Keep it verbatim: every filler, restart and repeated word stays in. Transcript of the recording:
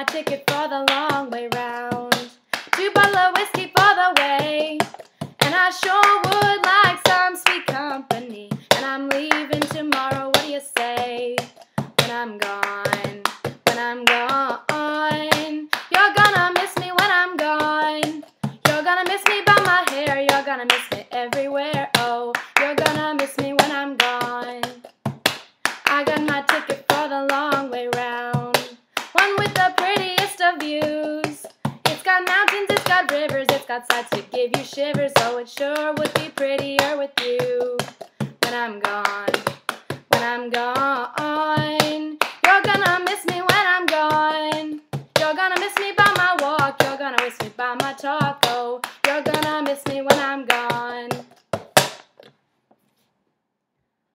my ticket for the long way round. Two bottle of whiskey for the way, and I sure would like some sweet company. And I'm leaving tomorrow, what do you say? When I'm gone, when I'm gone, you're gonna miss me when I'm gone. You're gonna miss me by my hair, you're gonna miss me everywhere. Oh, you're gonna miss me when I'm gone. I got my ticket for the long way round, one with the prettiest of views. It's got mountains, it's got rivers, it's got sights to give you shivers. Oh, it sure would be prettier with you.